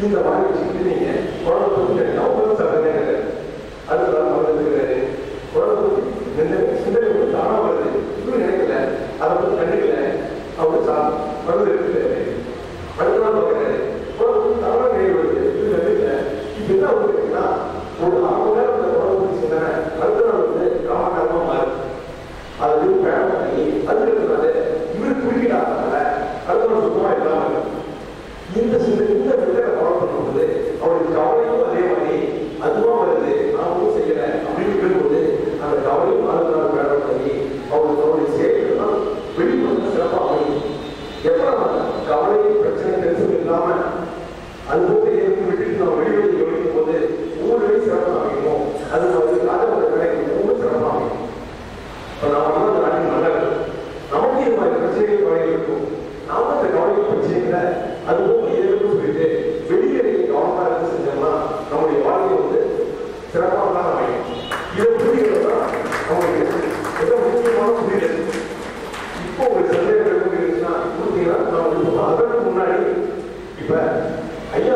இந்த மாதிரி வச்சுக்கிட்டு நீங்க குழந்தை பத்தி சட்டங்க அதுதான் மறந்துருக்கிறாரு. குழந்தை பத்தி சிந்தனை வந்து தானா வருது, இன்னும் நினைக்கல, அதை பத்தி கண்டுக்கல, அவரு மருந்து இருக்கிறாரு. அடுத்த நாள் பார்க்கிறாரு, குழந்தை பத்தி தானா நினைவு வருது, இது கண்டுக்கல. இப்ப என்ன வந்துருக்குன்னா ஒரு 6 நேரம் அந்த குழந்தை பத்தி சிந்தனை அடுத்த நாள் வந்து காமகாரமா மாறுது. அது பேரம் பண்ணி அதுக்கு இவரு குறிப்பிடாதனால அடுத்த நாள் சுத்தமா இல்லாம இந்த மெத்தடை ஃபாலோ பண்ணும்போது அவருக்கு கவலையும் அதே மாதிரி அதுவா வருது, நான் ஒன்றும் செய்யலை அப்படின்னு இருக்கும்போது அந்த கவலையும் அடுத்த நாள் பேரம் பண்ணி அவருக்கு அவருடைய செயல்கள் வெளிவந்து சிறப்பாக அமையும். எப்ப நம்ம கவலை பிரச்சனை டென்ஷன் இல்லாம அனுபவத்தை ஏற்று விட்டுட்டு நம்ம வெளிவெளி கவனிக்கும் போது ஒவ்வொரு வேலையும் சிறப்பாக அமையுமோ அது வந்து ராஜபுர வேலைக்கு ரொம்ப சிறப்பாக அமையும். இப்போ நாம அந்த நாட்டின் மன்னர்கள் நமக்கு இது மாதிரி பிரச்சனைகள் கவலைகள் இருக்கும். நாம அந்த கவலை பிரச்சனைகளை அதுவும் ஏற்கும் சொல்லிட்டு வெளியே கவனமாக இருந்து செஞ்சோம்னா நம்முடைய வாழ்க்கை வந்து சிறப்பாக தான் அமையும். இதை புரிகிறதுதான் நம்மளுக்கு மிக முக்கியமான புரிதல். இப்போ உங்களுக்கு சந்தேகம் இருக்குன்னா கொடுத்தீங்கன்னா நான் உங்களுக்கு அதற்கு முன்னாடி இப்ப ஐயா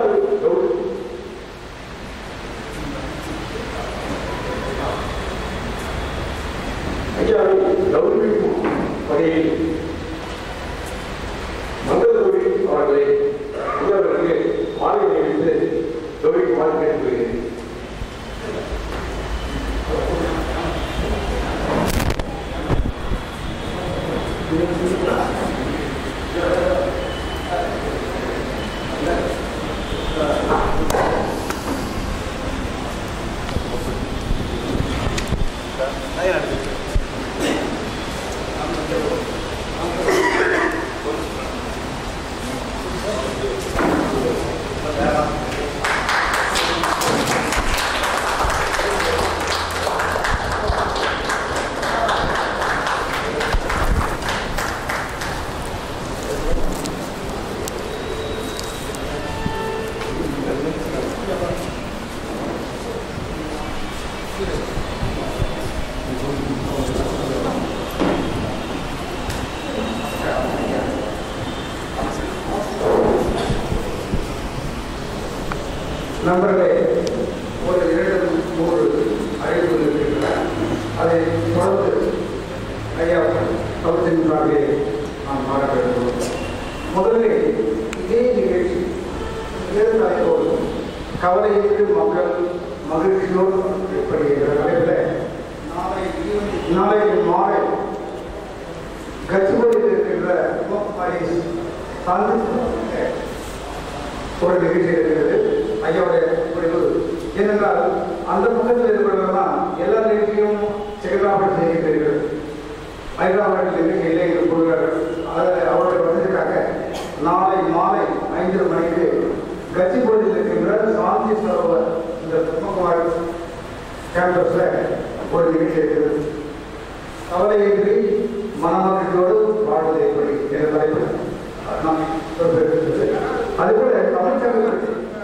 ஐயாவை கௌரவிக்கும் வகையில் மங்களகௌரி அவர்களை ஐயாவிற்கு மாலை அணிவித்து கௌரவிக்குமாறு கேட்டுக்கொள்கிறேன். நண்பர்களே, ஒரு 2-3 அறிவிப்புகள் இருக்கின்றன. அதை தொடர்ந்து ஐயா கவுன்சிலிங்காகவே நாம் பாராட்ட வேண்டும். முதலில் இதே நிகழ்ச்சி தலைப்போடு கவலையிற்கு மக்கள் மகிழ்ச்சியோடு ஏற்படுகின்ற தலைப்பில் நாளைக்கு மாலை கட்சிகளில் இருக்கின்ற ஒரு நிகழ்ச்சி இருக்கிறது. ஐயாவுடைய முடிவு ஏனென்றால் அந்த பக்கத்தில் இருக்கிறவர்கள்லாம் எல்லா நிகழ்ச்சியும் செகண்டாபடி செய்கின்றீர்கள். ஹைதராபாத்தில் இருக்க இளைஞர்கள் கொள்கிறார்கள். அவருடைய வசதிக்காக நாளை மாலை 5:30 மணிக்கு கட்சிபோட்டில் இருக்கின்ற சாந்தி சரோவர் இந்த பிரம்மகுமார் கேம்பஸில் ஒரு நிகழ்ச்சி இருக்கிறது. கவலையின்றி மனமகிழ்ச்சியோடு வாழ்வது எப்படி என்ற தலைப்பில் நாம் அதுபோல தமிழ்ச்சங்கங்கள்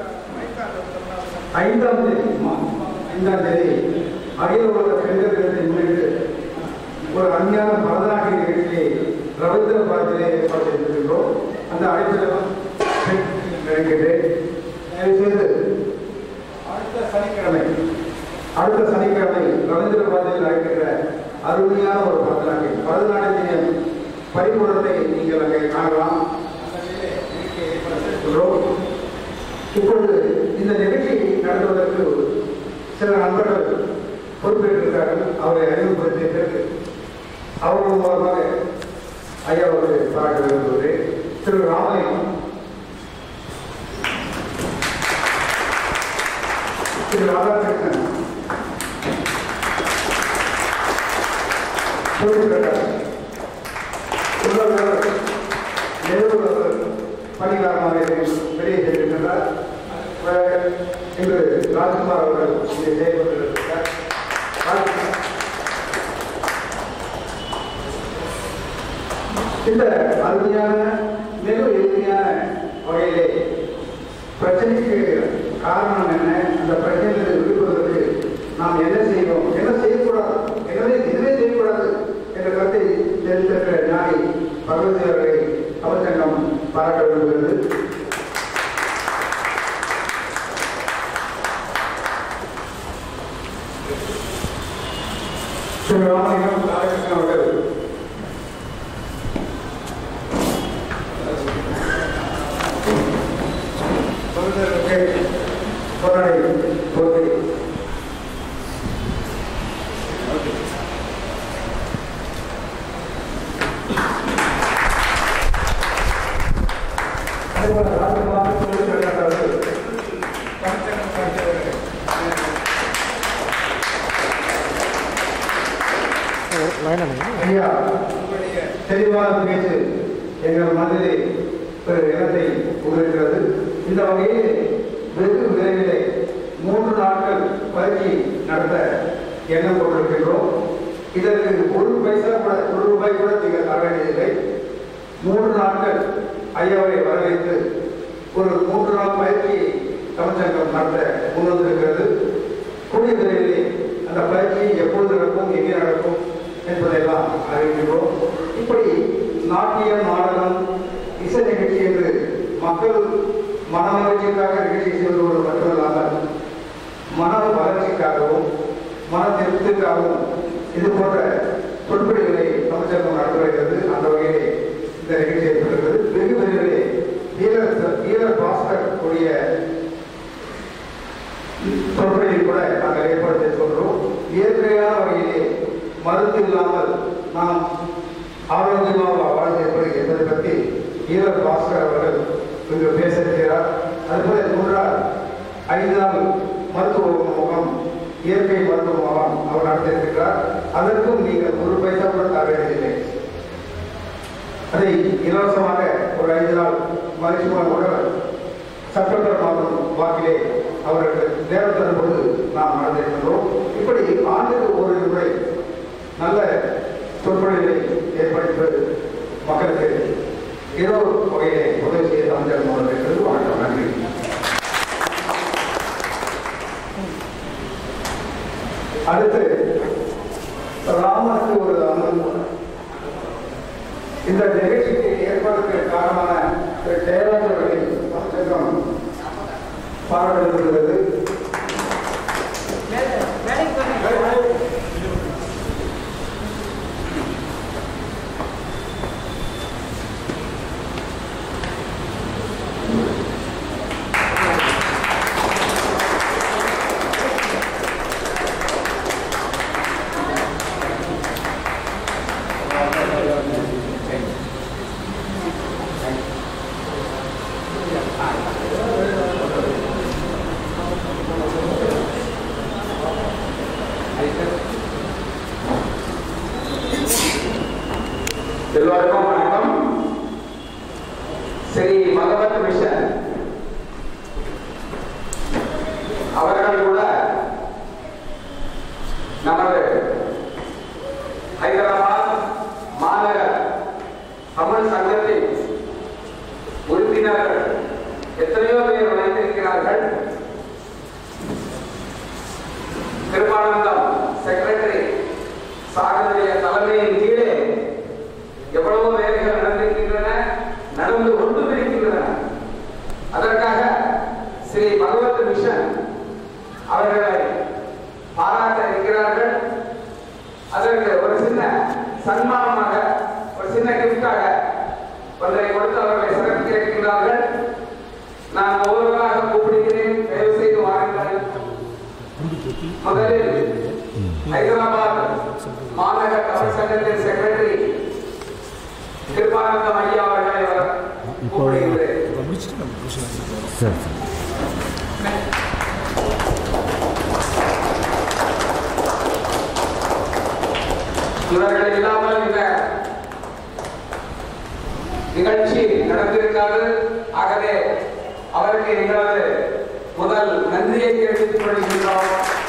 5ஆம் தேதி அகில உலக பெண்கள் தினத்தை முன்னிட்டு ஒரு அருமையான பரதநாட்டிய நிகழ்ச்சியை ரவீந்திர பாரதியிலே ஏற்பாடு செய்திருக்கின்றோம். அந்த அழைப்பிலும் நினைக்கிறேன். தயவுசெய்து அடுத்த சனிக்கிழமை ரவீந்திர பாரதியில் அழைக்கின்ற அருமையான ஒரு பரதநாட்டியம் பரிபூரணத்தை நீங்கள் அங்கே காணலாம். இப்பொழுது இந்த நிகழ்ச்சி நடத்துவதற்கு சில நண்பர்கள் பொறுப்பேற்றிருக்கிறார்கள். அவரை அறிமுகப்படுத்திய பிறகு அவர்கள் மூலமாக ஐயா அவர்கள் பாராட்ட விரும்புகிறேன். திரு ராமலிங்கம், திரு ராதாகிருஷ்ணன், பணிகாரமாக வெளியே சென்றிருக்கின்றார். இன்று ராஜ்குமார் அவர்கள் இங்கே செயல்பட்டிருக்கிறார். இந்த அருமையான மிக எளிமையான வகையிலே பிரச்சனைக்கு காரணம் என்ன, அந்த பிரச்சனைகளை விடுப்பதற்கு நாம் என்ன செய்வோம், என்ன செய்யக்கூடாது, எதுவே செய்யக்கூடாது என்ற கருத்தை தெரிவித்திருக்கிற ஞானி பகவதி அவர்களை தமிழ்ச்சங்கம் பாராட்ட விரும்புகிறது. திரு ராமலிங்கம் ராதாகிருஷ்ணன் அவர்கள் போராடி போட்டி ஐயா தெளிவான பேச்சு எங்கள் மனதிலே ஒரு இடத்தை உருவாக்குகிறது. இந்த வகையில் வெகு விரைவிலே 3 நாட்கள் பயிற்சி நடத்த எண்ணம் கொண்டிருக்கின்றோம். இதற்கு 1 பைசா கூட 1 ரூபாய் கூட நீங்கள் தர வேண்டியதில்லை. 3 நாட்கள் ஐயாவை வரவேற்று ஒரு 3 நாள் பயிற்சி தமிழ்ச்சங்கம் நடத்த முன்வந்திருக்கிறது. கூடிய விரைவிலே அந்த பயிற்சி எப்பொழுது நடக்கும், எங்கே நடக்கும் என்பதையெல்லாம் அறிவிக்கிறோம். இப்படி நாட்டியம், நாடகம், இசை நிகழ்ச்சி என்று மக்கள் மன மகிழ்ச்சிக்காக நிகழ்ச்சி செய்வது மட்டுமல்லாமல் மன வளர்ச்சிக்காகவும் மன திருப்திக்காகவும் இது போன்ற தொல்படிகளை தமிழ்ச்சங்கம் நடத்தி வருகிறது. அந்த வகையிலே இந்த நிகழ்ச்சி ஏற்படுகிறது. வெகு விரைவிலே வீரர் பாஸ்கர் கூடிய தொல்படியில் கூட நாங்கள் ஏற்பாடு செய்து கொள்கிறோம். இயற்கையான வகையிலே மருந்து இல்லாமல் நாம் ஆரோக்கியமாக வாழ்ந்து என்பதை பற்றி வீரர் பாஸ்கர் அவர்கள் இங்கு பேச இருக்கிறார். அதுபோல 5 நாள் மருத்துவ முகாம், இயற்கை மருத்துவ முகாம் அவர் நடத்தியிருக்கிறார். அதற்கும் நீங்கள் 1 பைசா கூட தர வேண்டியதில்லை. அதை இலவசமாக ஒரு 5 நாள் மருத்துவ செப்டம்பர் மாதம் வாக்கிலே அவர்களுக்கு நேரம் தரும்போது நாம் நடந்திருக்கின்றோம். இப்படி ஆண்டுக்கு 1 முறை நல்ல சொற்பொழிவை ஏற்படுத்துவது மக்களுக்கு ஏதோ வகையிலே உதவி செய்ய தமிழர் மூலம் இருக்கிறது. வணக்கம், நன்றி. அடுத்து ராமனுக்கு ஒரு அமர்வு. இந்த நிகழ்ச்சிக்கு ஏற்பாடுக்கு காரணமான ஜெயராஜர்கள் தமிழ்ச்சங்கம் பாராட்டுகிறது. எல்லோருக்கும் வணக்கம். ஸ்ரீ பகவத் மிஷன் அவர்கள் கூட நமது ஹைதராபாத் மாநகர தமிழ் சங்கத்தின் உறுப்பினர்கள் எத்தனையோ பேர் இணைந்திருக்கிறார்கள். திருமானந்தம் செக்ரட்டரி சாகருடைய தலைமையின் கீழே எவ்வளவு வேலைகள் நடந்திருக்கின்றன, நடந்து கொண்டு இருக்கின்றன. அதற்காக ஸ்ரீ பகவத் மிஷன் அவர்களை பாராட்ட இருக்கிறார்கள். அதற்கு ஒரு சின்ன சன்மானமாக, ஒரு சின்ன கிஃப்டாக ஒன்றை கொடுத்து அவர்களை சிறப்பிக்க இருக்கின்றார்கள். நான் ஒவ்வொருவராக கூப்பிடுகிறேன், தயவு செய்து வாருங்கள். முதலில் ஹைதராபாத் மாநகர தமிழ் சங்கத்தின் செக்ரட்டரி கிருபானந்தம் ஐயா அவர்களை கூப்பிடுகிறேன். இவர்கள் இல்லாமல் இந்த நிகழ்ச்சி நடந்திருக்காது. ஆகவே அவருக்கு எங்களது முதல் நன்றியை தெரிவித்துக் கொள்கின்றோம்.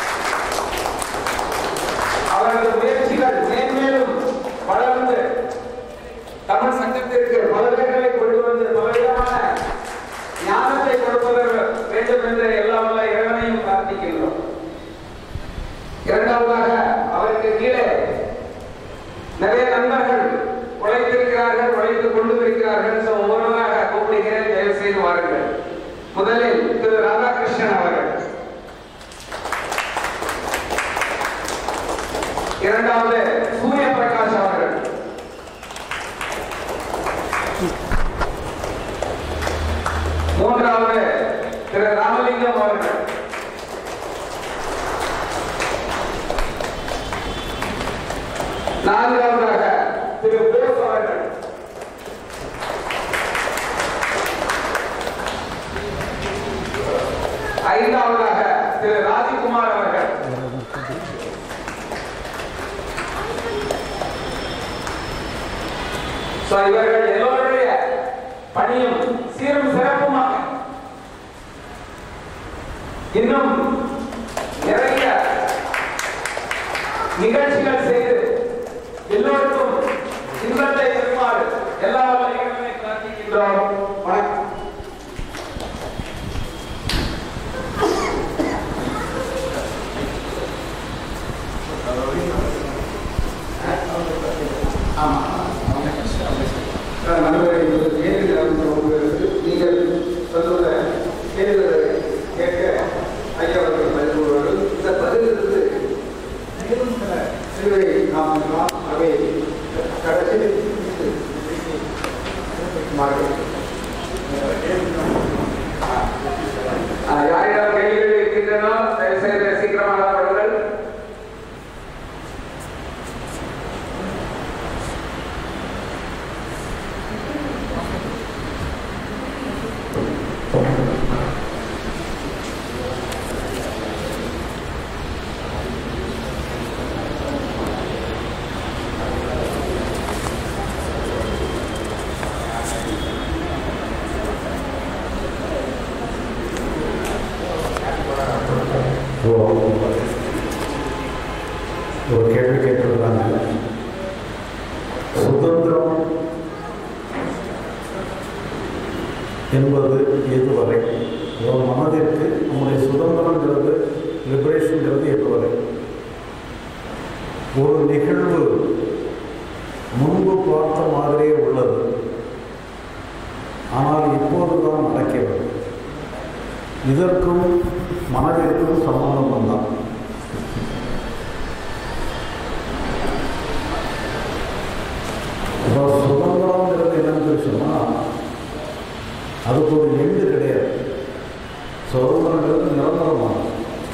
அவரது முயற்சிகள் மேன்மேலும் வளர்ந்து தமிழ் சங்கத்திற்கு பலர்களை கொண்டு வந்து பலவிதமான ஞானத்தை கொடுப்பவர் வேண்டும் என்று எல்லாம் வல்ல இறைவனையும் பிரார்த்திக்கின்றோம். இரண்டாவதாக அவருக்கு கீழே நிறைய நண்பர்கள் உழைத்திருக்கிறார்கள், உழைத்துக் கொண்டு இருக்கிறார்கள். ஒவ்வொருவராக கூப்பிடுகிறேன், தயவு செய்து வாருங்கள். முதலில் திரு ராதாகிருஷ்ணன் அவர்கள், இரண்டாவது சூரிய பிரகாஷ் அவர்கள். மூன்றாவது திரு ராமலிங்கம் அவர்கள். நான்காவதாக திரு போஸ் அவர்கள். ஐந்தாவதாக திரு ராஜ்குமார் அவர்கள். இவர்கள் எல்லோருடைய பணியும் சீரும் சிறப்புமாக இன்னும் நிறைய நிகழ்ச்சிகள் செய்து எல்லோருக்கும் இன்பத்தை பெறுமாறு எல்லா வகைகளிலுமே பிரார்த்திக்கின்றோம். வணக்கம். நீங்கள் சொல்லுள்ள கேள்விகளை கேட்க ஐயா அவர்கள் பதில் கூறுவார்கள். இந்த பதிலிருந்து மேலும் சில சிலுவை நாம் அவை கடைசியில் யாரிடம் கேள்விகள் இருக்கின்றனோ தயவுசெய்து சீக்கிரமாக வருங்கள். ஒரு கேள்வி கேட்டிருந்தாங்க. சுதந்திரம் என்பது எதுவரை? ஒரு மனதிற்கு நம்முடைய சுதந்திரங்கிறது, லிபரேஷன்ங்கிறது எதுவரை? ஒரு நிகழ்வு முன்பு பார்த்த மாதிரியே உள்ளது, ஆனால் இப்போதுதான் நடக்கிறது. இதற்கும் மனதிற்கும் சம்பந்தம் தான். சுதந்திரம்ங்கிறது என்னன்னு சொன்னால் அதுக்கு ஒரு எண்டு கிடையாது. சுதந்திரங்கிறது நிரந்தரமானது.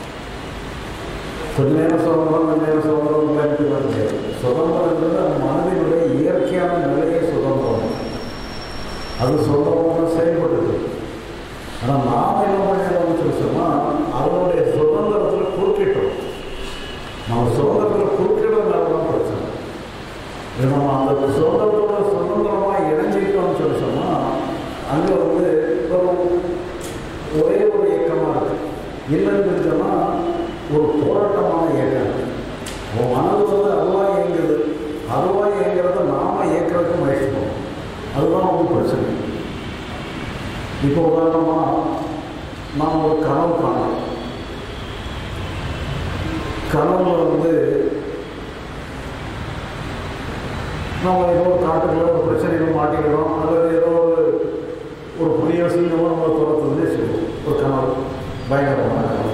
கொஞ்ச நேரம் சுதந்திரம், கொஞ்ச நேரம் சுதந்திரம் கிடையாது. சுதந்திரங்கிறது அந்த மனதினுடைய இயற்கையான நிலையை சுதந்திரம். அது சுதந்திரமாக செயல்படுது. ஆனால் நாம் என்ன பண்ணிடணும்னு சொன்னால் அதனுடைய சுதந்திரத்தில் குறுக்கிட்டோம். நம்ம சுதந்திரத்தில் குறுக்கிடனால தான் பிரச்சனை. நம்ம அந்த சுதந்திரத்தோட சுதந்திரமாக இணைஞ்சிட்டோம்னு சொன்னால் அங்கே ஒரே ஒரு இயக்கமாக இருக்குது. இல்லைன்னு சொன்னால் ஒரு போராட்டமான இயக்கம். உன் மனது அதுவாக இயங்குது. அதுவாக இயங்கிறத நாம் இயக்கிறதுக்கு முயற்சி பண்ணுவோம். அதுதான் ஒரு பிரச்சனை. இப்போ உதாரணமாக நாம் ஒரு கனவு காணோம். கனவுல நம்ம ஏதோ ஒரு காட்டுக்குள்ள ஒரு பிரச்சனைகள் மாட்டிக்கிறோம், அல்லது ஏதோ ஒரு புதிய சிங்கமும் நம்மளை துரத்துதுன்னே சொல்லுவோம். ஒரு கனவு, பயங்கரமான கனவு.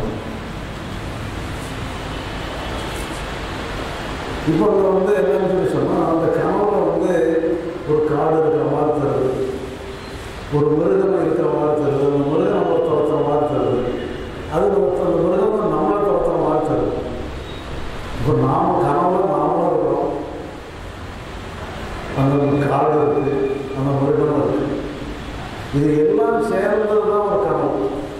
இப்போ அங்கே என்னன்னு சொல்லி சொன்னால் அந்த கனவுல ஒரு காடு இருக்கிற மாதிரி தருது, ஒரு மிருகம் இருக்கிற மாதிரி தருது, அந்த மிருகம் நம்மளை துரத்துற மாதிரி தருது, அது அந்த மிருகம் நம்மளை துரத்துற மாதிரி தருது. இப்போ நாம் கனவுல நாமளும் இருக்கிறோம், அந்த காடு இருக்குது, அந்த மிருகம் இருக்குது. இது எல்லாம் சேர்ந்தது தான் ஒரு கனவு.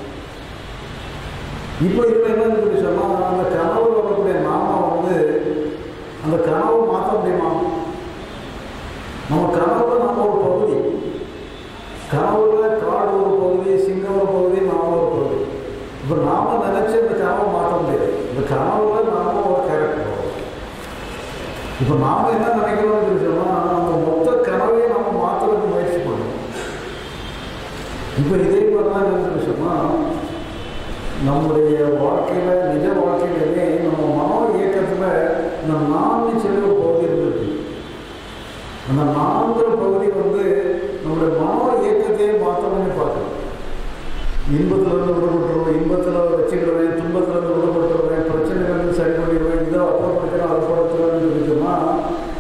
இப்போ இதில் என்னன்னு சொல்லி சொன்னால் அந்த கனவு வரக்கூடிய நாம அந்த கனவை மாற்ற முடியுமா? நம்ம கனவுல நம்ம ஒரு பகுதி, கனவுல காடு ஒரு பகுதி, சிங்கம் ஒரு பகுதி, நாம ஒரு பகுதி. இப்போ நாம நினைச்சு இந்த கனவை மாற்ற முடியாது. இந்த கனவுல நாம ஒரு கேரக்டர். இப்போ நாம என்ன நினைக்கிறோம்னு சொன்னால் அந்த மொத்த கனவையை நம்ம மாற்றுறதுக்கு முயற்சி பண்ணணும். இப்போ இதே மாதிரி தான் என்னன்னு சொன்னால் நம்முடைய வாழ்க்கையில், நிஜ வாழ்க்கையிலே நம்ம மனோ இயக்கத்தில் இந்த நான்கு சொல்லி ஒரு பகுதி இருந்துருக்கு. அந்த நான்கு பகுதி நம்முடைய மனோ இயக்கத்தையே மாற்றணும்னு பார்க்கணும். இன்பத்திலிருந்து விடுபட்டுருவோம், இன்பத்தில் வச்சுக்கிடுவேன், துன்பத்திலிருந்து விடுபட்டுருவேன், பிரச்சனைகள் சரி பண்ணிடுவேன், இதை அப்புறப்படுத்துகிறேன், அதை படுத்துவேன்,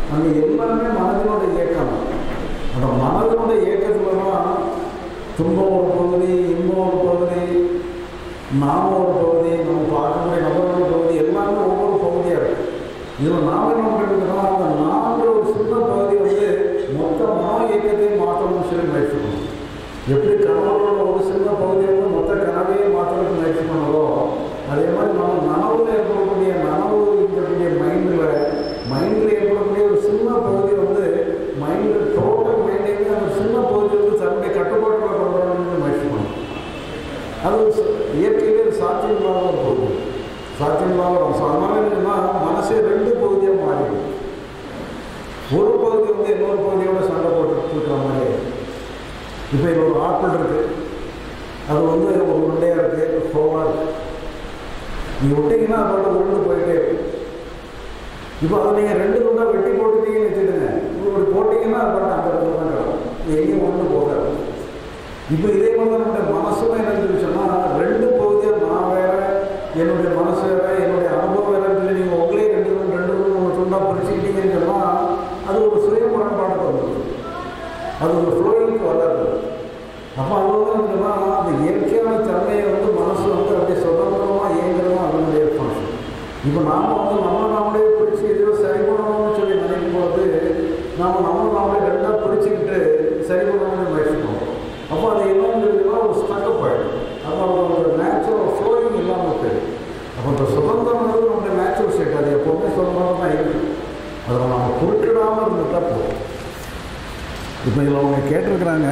அங்கே எல்லாமே மனதினுடைய இயக்கம். அந்த மனதினுடைய இயக்கத்தில் தான் துன்பம் ஒரு பகுதி, இன்பம் ஒரு பகுதி, நாம ஒரு பகுதி, நம்ம பார்க்கக்கூடிய நபர்கள் பகுதி, எல்லாமே ஒவ்வொரு பகுதியாக இருக்குது. இதில் நாம் என்ன பண்ணிருக்கோம்னா அந்த நான்கு ஒரு சின்ன பகுதி வந்து மொத்த மன இயக்கத்தையும் மாற்றணும்னு சொல்லி முயற்சி பண்ணணும். எப்படி கனவுகளோட ஒரு சின்ன பகுதியை வந்து மொத்த கனவையே மாற்றணும்னு முயற்சி பண்ணதோ அதே மாதிரி நம்ம நனவில் ஏற்படக்கூடிய நனவு இருக்கக்கூடிய மைண்டில் ஏற்படக்கூடிய ஒரு சின்ன பகுதி வந்து மைண்டில் டோட்டல் மைண்டையுமே அந்த சின்ன பகுதி வந்து தன்னுடைய கட்டுப்பாட்டில் கொண்டு வரணும்னு முயற்சி பண்ணணும். அது இயற்கையிலே சாத்தியமில்லாத ஒரு பகுதி, சாத்தியமில்லாத ஒரு அதனால மனசே ரெண்டு பகுதியாக மாறிடும். ஒரு பகுதி வந்து இன்னொரு பகுதியோட சண்டை போட்டு இருக்கிற மாதிரி. இப்போ இது ஒரு ஆப்பிள் இருக்குது, அது வந்து ஒரு உருண்டையாக இருக்குது, ஃப்ளோவாக இருக்குது. நீங்கள் விட்டிங்கன்னா அதோட உருண்டு போயிட்டே இருக்கும். இப்போ அதை நீங்கள் ரெண்டு துண்டாக வெட்டி போட்டுட்டீங்கன்னு வச்சுடுங்க, இப்படி போட்டிங்கன்னா அது பாட்டு அந்த இடத்துல தான் கிடக்கும், எங்கேயும் ஒன்று போகாது. இப்போ இதே மாதிரி தான் நம்முடைய மனசுமே என்னன்னு சொன்னால் ரெண்டு பகுதியாக நான் வேறு, என்னுடைய மனசு வேறு, என்னுடைய அனுபவம் வேறுன்னு சொல்லி நீங்கள் உங்களே ரெண்டு துண்டாக பிரிச்சுக்கிட்டீங்கன்னு சொன்னால் அது ஒரு சுய முரண்பாடு வந்துடும், அது ஒரு ஃப்ளோயிங்க்கு வராது. அப்போ அது வந்து சொன்னால் அந்த இயற்கையான தன்மையை வந்து மனசு வந்து அப்படியே சுதந்திரமாக இயங்குறதும் அதனுடைய ஃபங்க்ஷன். இப்போ நாம் வந்து நாமளே பிடிச்சி எதையோ சரி பண்ணணும்னு சொல்லி நினைக்கும் போது நாமளே ரெண்டாக பிடிச்சிக்கிட்டு சரி பண்ணணும்னு முயற்சி பண்ணுவோம். அப்போ அது என்னங்கிறதுனா ஒரு ஸ்டக்கப் ஆகிடும். அப்போ அதோட நேச்சுரல் ஃப்ளோயிங் இல்லாமல் போயிடும். அப்போ இந்த சுதந்திரங்கிறது நம்முடைய நேச்சுரல் ஸ்டேட், அது எப்போவுமே சுதந்திரம் தான் இருக்குது. அதில் நம்ம குறுக்கிடாமல் இருந்துட்டால் போதும். இப்போ இதில் அவங்க கேட்டிருக்கிறாங்க,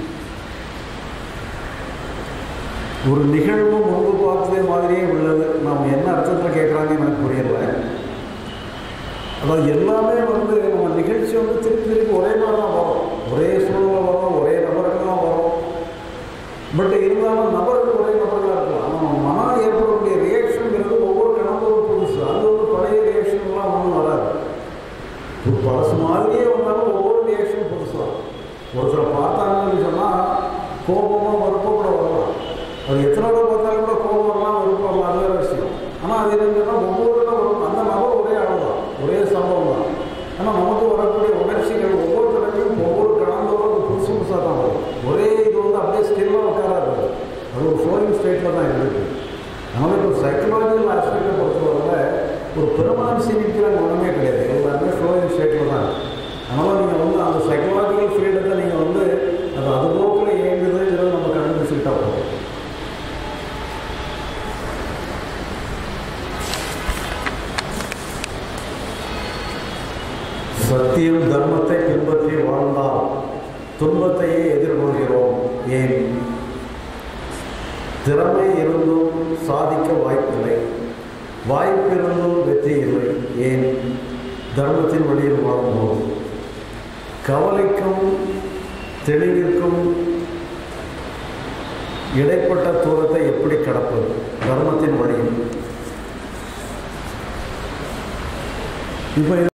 ஒரு நிகழ்வு முன்பு பார்த்ததே மாதிரியே உள்ளது. நம்ம என்ன அர்த்தத்தில் கேட்குறாங்கன்னு எனக்கு புரியலை. அதாவது எல்லாமே வந்து நம்ம நிகழ்ச்சி வந்து திருப்பி ஒரே மாதிரி தான் வரும், ஒரே சூழ்நிலை வரும், ஒரே நபர்கள்லாம் வரும். பட் இருந்தாலும் நபர்கள் ஒரே நபர்களாக இருக்கலாம். ஆனால் மனம் ஏற்படக்கூடிய ரியாக்ஷனுங்கிறது ஒவ்வொரு கணக்கும் புதுசு. அது வந்து பழைய ரியாக்ஷன்லாம் ஒன்றும் வராது. ஒரு பழசு மாதிரியே வந்தாலும் ஒவ்வொரு ரியாக்ஷனும் புதுசாக. ஒருத்தரை பார்த்தாங்கன்னு சொன்னால் கோபமாக மறுப்போ கூட வரலாம். அது எத்தனை தடவை பார்த்தாலும் கூட கோபம் வரலாம், மறுப்பு வரலாம், அது வேறு விஷயம். ஆனால் அது என்னன்னா ஒவ்வொரு தடவை வரும், அந்த நபர் ஒரே அளவு தான், ஒரே சம்பவம் தான். ஆனால் நமக்கு வரக்கூடிய உணர்ச்சிகள் ஒவ்வொரு தடவையும் ஒவ்வொரு கடந்தோறும் புதுசு புதுசாக தான் வரும். ஒரே இது வந்து அப்படியே ஸ்டில்லாக உட்காராது, அது ஒரு ஃப்ளோயிங் ஸ்டேட்டில் தான் இருக்குது. அதனால் இப்போ சைக்கலாஜிக்கல் ஆஸ்பெக்டை பொறுத்தவரை ஒரு பெர்மனன்சி நிற்கிற ஒன்றுமே கிடையாது, எல்லாருமே ஃப்ளோயிங் ஸ்டேட்டில் தான். அதனால் நீங்கள் வந்து அந்த சைக்கலாஜிக்கல் ஃப்ரீடத்தை நீங்கள் வந்து அது போக்கில் இயங்குதுங்கிறத நம்ம கண்டுபிடிச்சிக்கிட்டா போகும். சத்தியம் தர்மத்தை பின்பற்றி வாழ்ந்தால் துன்பத்தையே எதிர்கொள்கிறோம். ஏன்? திறமை இருந்தும் சாதிக்க வாய்ப்பில்லை, வாய்ப்பிருந்தும் வெற்றி இல்லை. ஏன்? தர்மத்தின் வழியில் வாழும்போது. கவலைக்கும் தெளிவிற்கும் இடைப்பட்ட தூரத்தை எப்படி கடப்பது? தர்மத்தின் வழியில். இப்போ